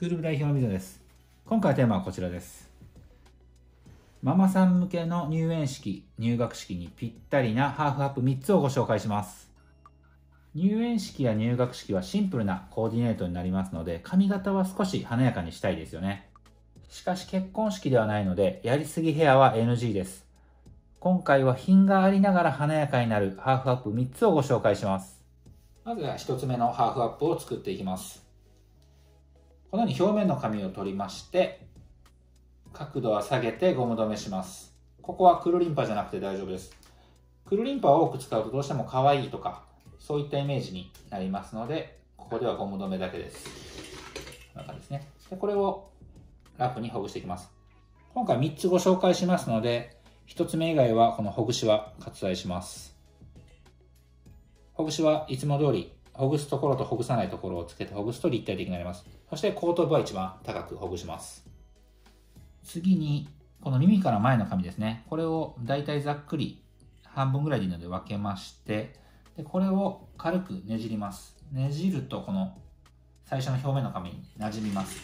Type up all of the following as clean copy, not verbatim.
クール部代表の水野です。今回のテーマはこちらです。ママさん向けの入園式、入学式にぴったりなハーフアップ3つをご紹介します。入園式や入学式はシンプルなコーディネートになりますので、髪型は少し華やかにしたいですよね。しかし結婚式ではないので、やりすぎヘアは NG です。今回は品がありながら華やかになるハーフアップ3つをご紹介します。まずは1つ目のハーフアップを作っていきます。このように表面の髪を取りまして、角度は下げてゴム止めします。ここはクルリンパじゃなくて大丈夫です。クルリンパを多く使うとどうしても可愛いとか、そういったイメージになりますので、ここではゴム止めだけです。こんな感じですね。で、これをラフにほぐしていきます。今回3つご紹介しますので、1つ目以外はこのほぐしは割愛します。ほぐしはいつも通り、ほぐすところとほぐさないところをつけてほぐすと立体的になります。そして後頭部は一番高くほぐします。次に、この耳から前の髪ですね。これをだいたいざっくり半分ぐらいでいいので分けまして、でこれを軽くねじります。ねじるとこの最初の表面の髪になじみます。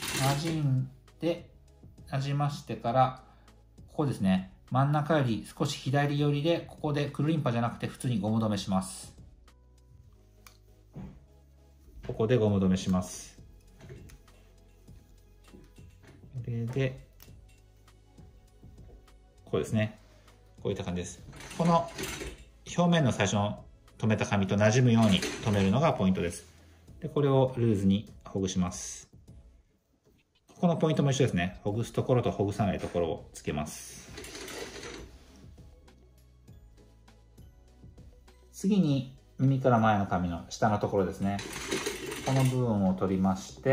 なじましてから、ここですね。真ん中より少し左寄りで、ここでクルリンパじゃなくて普通にゴム止めします。ここでゴム止めします。これで、こうですね。こういった感じです。この表面の最初の留めた髪と馴染むように留めるのがポイントです。で、これをルーズにほぐします。ここのポイントも一緒ですね。ほぐすところとほぐさないところをつけます。次に耳から前の髪の下のところですね。この部分を取りまして、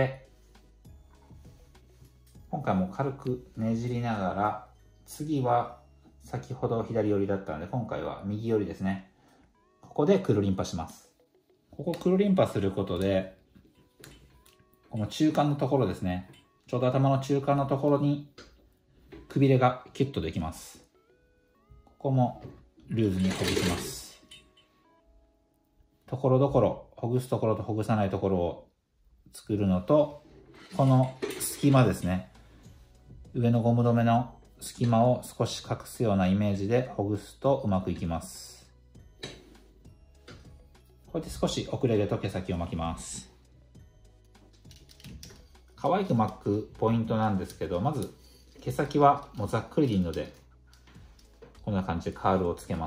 今回も軽くねじりながら、次は先ほど左寄りだったので、今回は右寄りですね。ここでクルリンパします。ここクルリンパすることで、この中間のところですね。ちょうど頭の中間のところにくびれがキュッとできます。ここもルーズにほぐします。ところどころ、ほぐすところとほぐさないところを作るのと、この隙間ですね。上のゴム止めの隙間を少し隠すようなイメージでほぐすとうまくいきます。こうやって少し遅れ毛と毛先を巻きます。可愛く巻くポイントなんですけど、まず毛先はもうざっくりでいいので、こんな感じでカールをつけます。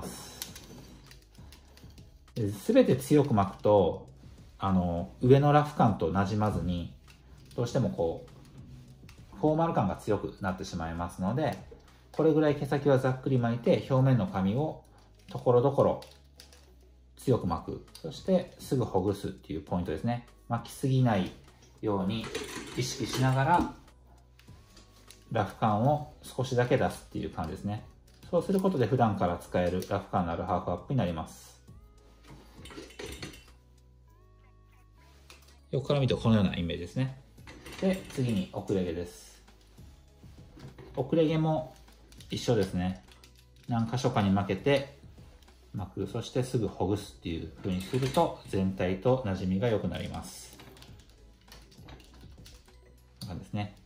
すべて強く巻くと、上のラフ感となじまずに、どうしてもこう、フォーマル感が強くなってしまいますので、これぐらい毛先はざっくり巻いて、表面の髪をところどころ強く巻く。そしてすぐほぐすっていうポイントですね。巻きすぎないように意識しながら、ラフ感を少しだけ出すっていう感じですね。そうすることで普段から使えるラフ感のあるハーフアップになります。横から見るとこのようなイメージですね。で、次に遅れ毛です。遅れ毛も一緒ですね。何箇所かに巻けて巻く、そしてすぐほぐすっていう風にすると全体と馴染みが良くなります。こんな感じですね。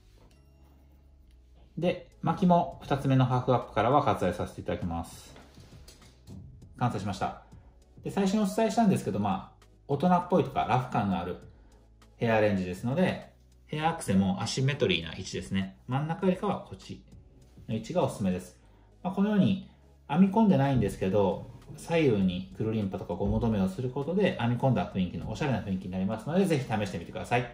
で、巻きも2つ目のハーフアップからは割愛させていただきます。完成しました。で、最初にお伝えしたんですけど、大人っぽいとかラフ感のあるヘアアレンジですので、ヘアアクセもアシンメトリーな位置ですね。真ん中よりかはこっちの位置がおすすめです。このように編み込んでないんですけど、左右にクルリンパとかゴム止めをすることで編み込んだ雰囲気のおしゃれな雰囲気になりますので、ぜひ試してみてください。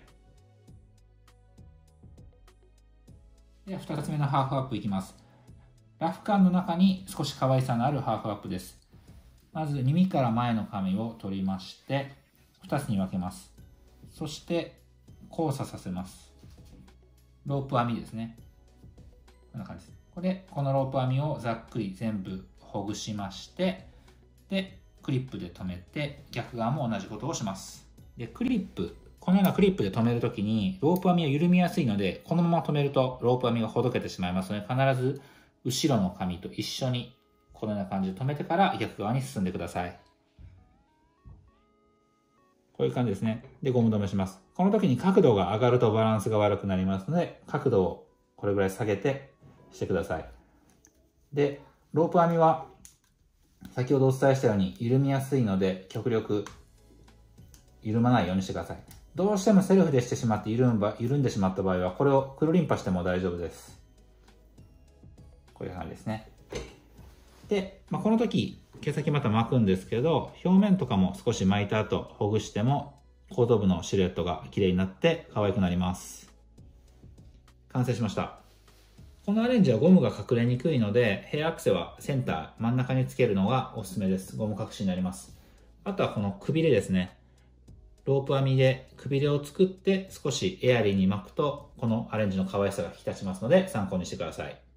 では2つ目のハーフアップいきます。ラフ感の中に少し可愛さのあるハーフアップです。まず耳から前の髪を取りまして、2つに分けます。そして交差させます。ロープ編みですね。こんな感じです。このロープ編みをざっくり全部ほぐしまして、で、クリップで留めて、逆側も同じことをします。で、このようなクリップで留めるときに、ロープ編みは緩みやすいので、このまま留めるとロープ編みがほどけてしまいますので、必ず後ろの髪と一緒にこのような感じで留めてから逆側に進んでください。 こういう感じですね。で、ゴム止めします。この時に角度が上がるとバランスが悪くなりますので、角度をこれぐらい下げてしてください。で、ロープ編みは、先ほどお伝えしたように緩みやすいので、極力緩まないようにしてください。どうしてもセルフでしてしまって緩んでしまった場合は、これをくるりんぱしても大丈夫です。こういう感じですね。で、この時、毛先また巻くんですけど、表面とかも少し巻いた後、ほぐしても、後頭部のシルエットが綺麗になって可愛くなります。完成しました。このアレンジはゴムが隠れにくいので、ヘアアクセはセンター、真ん中につけるのがおすすめです。ゴム隠しになります。あとはこのくびれですね。ロープ編みでくびれを作って少しエアリーに巻くと、このアレンジの可愛さが引き立ちますので参考にしてください。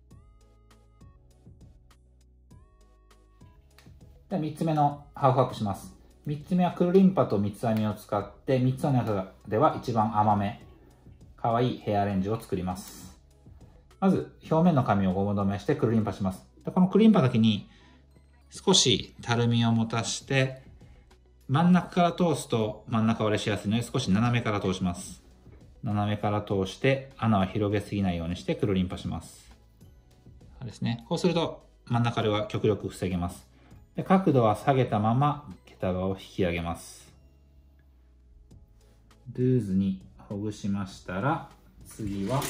では3つ目のハーフアップします。3つ目はくるりんぱと三つ編みを使って、3つの中では一番甘め、可愛いヘアアレンジを作ります。まず表面の紙をゴム止めしてくるりんぱします。でこのくるりんぱの時に少したるみを持たして、真ん中から通すと真ん中割れしやすいので少し斜めから通します。斜めから通して穴は広げすぎないようにしてくるりんぱします。ですね。こうすると真ん中割れは極力防げます。で角度は下げたまま毛束を引き上げます。ルーズにほぐしましたら、次は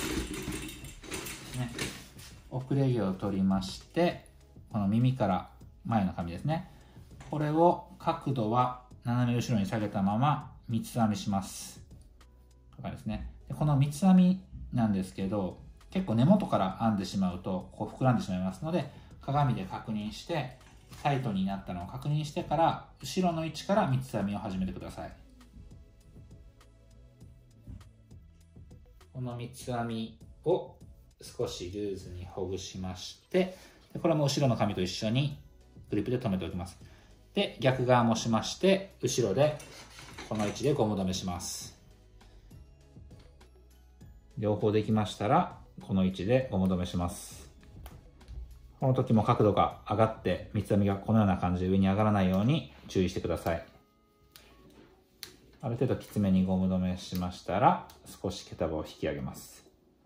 遅れ毛を取りまして、この耳から前の髪ですね。これを角度は斜め後ろに下げたまま三つ編みします。とかですね。でこの三つ編みなんですけど、結構根元から編んでしまうとこう膨らんでしまいますので、鏡で確認してタイトになったのを確認してから後ろの位置から三つ編みを始めてください。この三つ編みを少しルーズにほぐしまして、これも後ろの髪と一緒にクリップで留めておきます。で、逆側もしまして、後ろでこの位置でゴム留めします。両方できましたら、この位置でゴム留めします。この時も角度が上がって、三つ編みがこのような感じで上に上がらないように注意してください。ある程度きつめにゴム留めしましたら、少し毛束を引き上げます。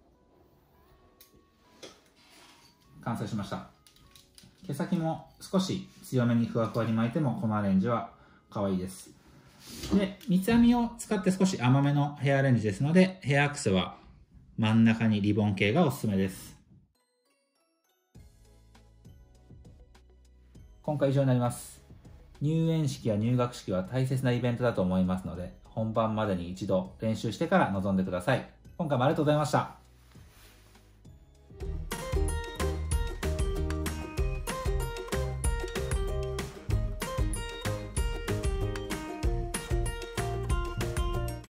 完成しました。毛先も少し強めにふわふわに巻いてもこのアレンジは可愛いです。で、三つ編みを使って少し甘めのヘアアレンジですので、ヘアアクセは真ん中にリボン系がおすすめです。今回以上になります。入園式や入学式は大切なイベントだと思いますので、本番までに一度練習してから臨んでください。今回もありがとうございました。